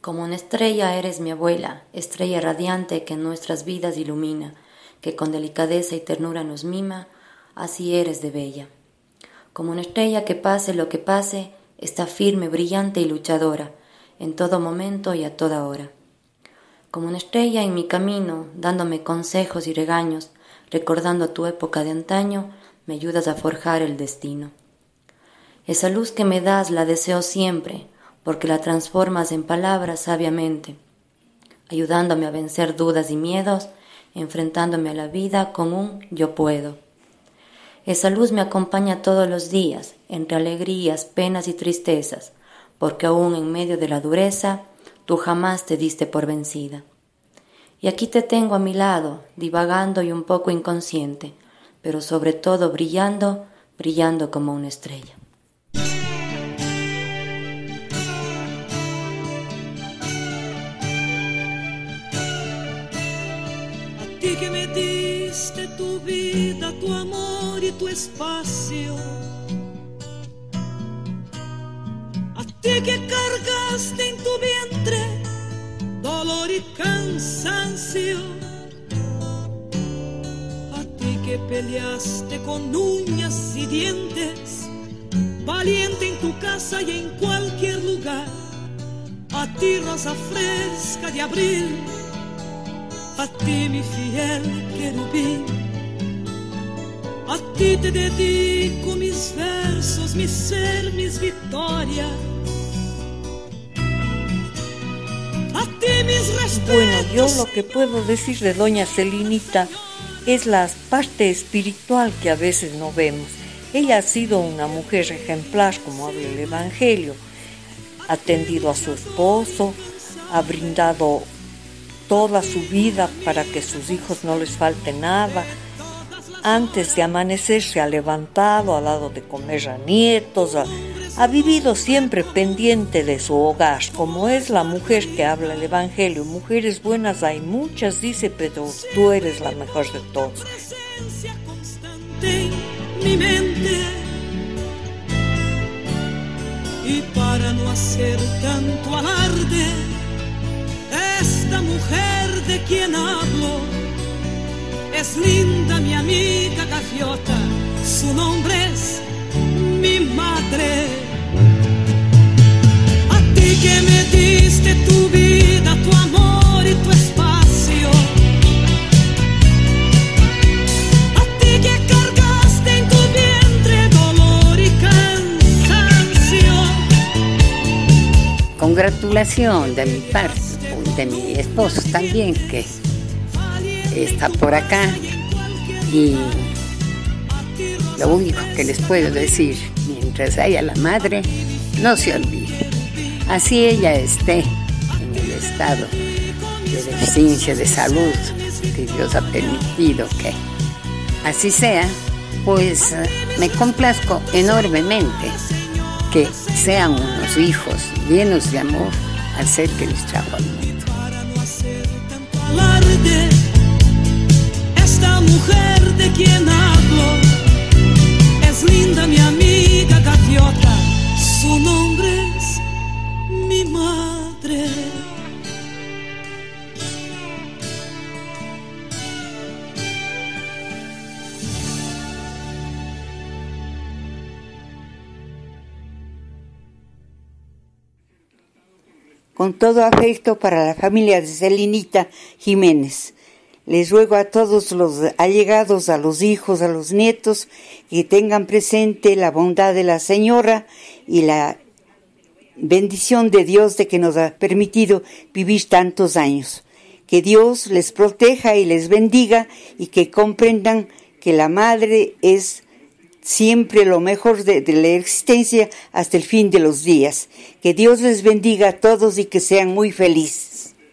Como una estrella eres mi abuela, estrella radiante que nuestras vidas ilumina, que con delicadeza y ternura nos mima, así eres de bella. Como una estrella que pase lo que pase, está firme, brillante y luchadora, en todo momento y a toda hora. Como una estrella en mi camino, dándome consejos y regaños, recordando tu época de antaño, me ayudas a forjar el destino. Esa luz que me das la deseo siempre, porque la transformas en palabras sabiamente, ayudándome a vencer dudas y miedos, enfrentándome a la vida con un yo puedo. Esa luz me acompaña todos los días, entre alegrías, penas y tristezas, porque aún en medio de la dureza, tú jamás te diste por vencida. Y aquí te tengo a mi lado, divagando y un poco inconsciente, pero sobre todo brillando, brillando como una estrella. A ti que me diste tu vida, tu amor y tu espacio, a ti que cargaste en tu vientre dolor y cansancio, a ti que peleaste con uñas y dientes, valiente en tu casa y en cualquier lugar, a ti rosa fresca de abril, a ti mi fiel querubín, a ti te dedico mis versos, mi ser, mis victorias, a ti mis respetos. Bueno, yo lo que puedo decir de doña Celinita es la parte espiritual que a veces no vemos. Ella ha sido una mujer ejemplar, como habla el Evangelio, ha atendido a su esposo, ha brindado toda su vida para que sus hijos no les falte nada. Antes de amanecer se ha levantado, ha dado de comer a nietos, ha vivido siempre pendiente de su hogar, como es la mujer que habla el Evangelio. Mujeres buenas hay muchas, dice, pero tú eres la mejor de todos. Mi mente, y para no hacer tanto alarde, esta mujer de quien hablo es linda mi amiga gaviota, su nombre es mi madre. A ti que me diste tu vida, tu amor y tu espacio, a ti que cargaste en tu vientre dolor y cansancio. Congratulación de mi parte, de mi esposo también, que está por acá, y lo único que les puedo decir, mientras haya la madre, no se olvide, así ella esté en el estado de deficiencia de salud que Dios ha permitido que así sea, pues me complazco enormemente que sean unos hijos llenos de amor al ser que les trajo al mundo. Esta mujer de quien hablo es linda mi amiga gaviota, su nombre es mi madre. Con todo afecto para la familia de Celinita Jiménez. Les ruego a todos los allegados, a los hijos, a los nietos, que tengan presente la bondad de la Señora y la bendición de Dios de que nos ha permitido vivir tantos años. Que Dios les proteja y les bendiga y que comprendan que la madre es siempre lo mejor de la existencia hasta el fin de los días. Que Dios les bendiga a todos y que sean muy felices.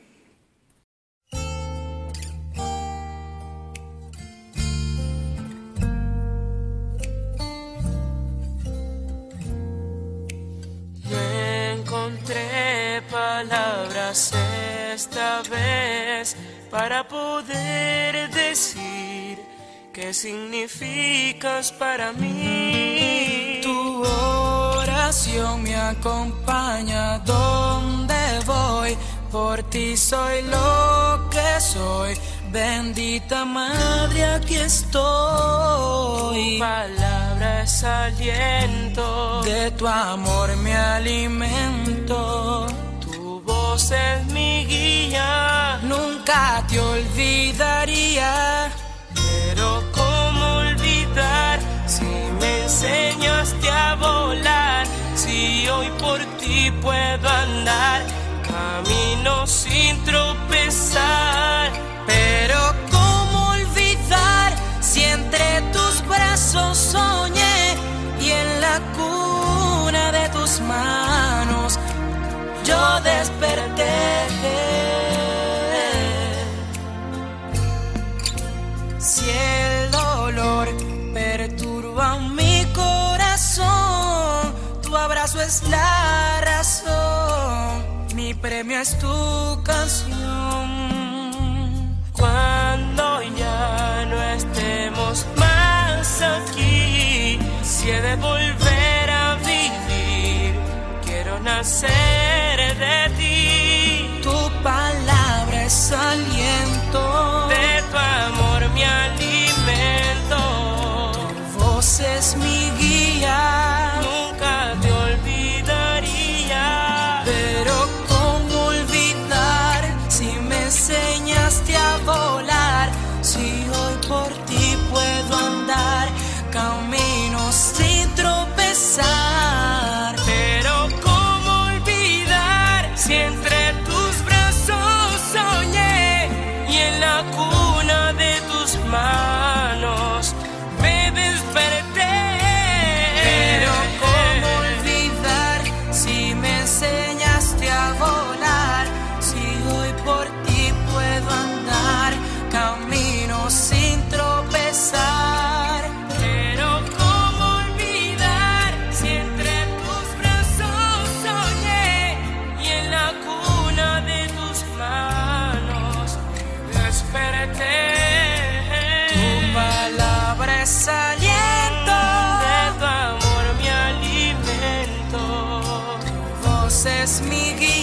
Encontré palabras esta vez para poder decir qué significas para mí. Tu oración me acompaña donde voy, por ti soy lo que soy. Bendita Madre, aquí estoy. Tu palabra es aliento, de tu amor me alimento. Tu voz es mi guía, nunca te olvidaría. Pero ¿cómo olvidar si me enseñaste a volar? Si hoy por ti puedo andar, camino sin tropezar. Pero ¿cómo olvidar si entre tus brazos soñé y en la cuna de tus manos yo desperté? Si el dolor perturba mi corazón, tu abrazo es la razón, mi premio es tu canción. Cuando ya no estemos más aquí, si he de volver a vivir, quiero nacer de ti. Tu palabra es aliento, de tu amor me alimento. Tu voz es mi guía, nunca te olvidaría. Pero ¿cómo olvidar si me enseñaste a volar? Si hoy por ti puedo andar, camino sin tropezar. Pero ¿cómo olvidar si entre tus brazos soñé y en la cuna de tus manos me desperté? Pero ¿cómo olvidar si me enseñaste a volar? Si hoy por ti puedo andar, camino sin tropezar. Pero ¿cómo olvidar si entre tus brazos soñé y en la cuna de tus manos desperté? Tu palabra es aliento, de tu amor me alimento. Tu voz es mi guía,